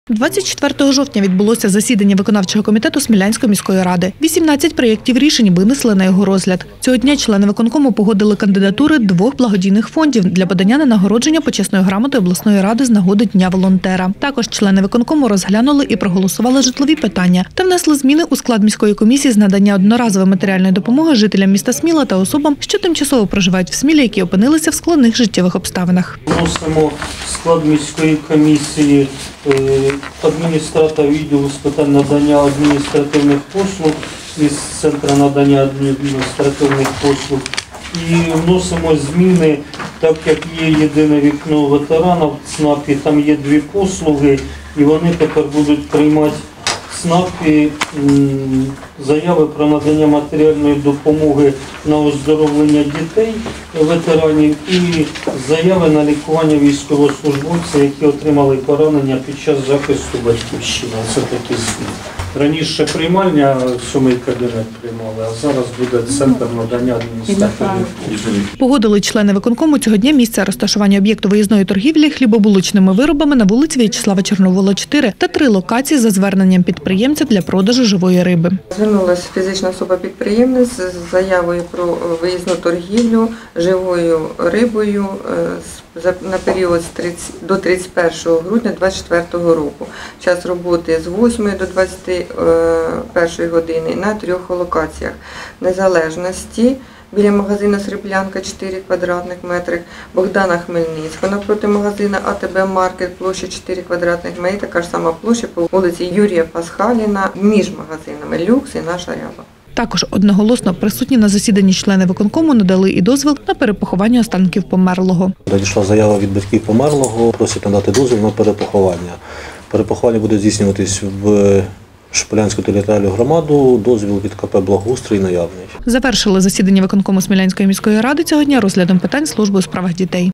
24 жовтня відбулося засідання виконавчого комітету Смілянської міської ради. 18 проєктів рішень винесли на його розгляд. Цього дня члени виконкому погодили кандидатури 2 благодійних фондів для подання на нагородження почесною грамотою обласної ради з нагоди Дня волонтера. Також члени виконкому розглянули і проголосували житлові питання та внесли зміни у склад міської комісії з надання одноразової матеріальної допомоги жителям міста Сміла та особам, що тимчасово проживають в Смілі, які опинилися в складних життєвих обставинах. Вносимо в склад міської комісії адміністратора відділу з питань надання адміністративних послуг із центру надання адміністративних послуг. І вносимо зміни, так як є єдине вікно ветерана в ЦНАПі, там є 2 послуги, і вони тепер будуть приймати в ЦНАПі заяви про надання матеріальної допомоги на оздоровлення дітей, ветеранів і заяви на лікування військовослужбовців, які отримали поранення під час захисту батьківщини. Це такі зміни. Раніше приймальня, 7-й кабінет приймали, а зараз буде центр надання адміністративних послуг. Погодили члени виконкому цього дня місце розташування об'єкту виїзної торгівлі хлібобулочними виробами на вулиці В'ячеслава Чорновола, 4 та 3 локації за зверненням підприємця для продажу живої риби. Звернулася фізична особа-підприємець з заявою про виїзну торгівлю живою рибою на період до 31 грудня 2024 року. Час роботи з 8 до 21 години на 3 локаціях Незалежності, біля магазину «Сріблянка» 4 квадратних метри, Богдана Хмельницького навпроти магазину АТБ Маркет, площа 4 квадратних метри, така ж сама площа по вулиці Юрія Пасхаліна, між магазинами «Люкс» і «Наша Ряба». Також одноголосно присутні на засіданні члени виконкому надали і дозвіл на перепоховання останків померлого. Надійшла заява від батьків померлого, просять надати дозвіл на перепоховання. Перепоховання буде здійснюватись в Шполянську територіальну громаду, дозвіл від КП «Благоустрій» наявний. Завершили засідання виконкому Смілянської міської ради цього дня розглядом питань служби у справах дітей.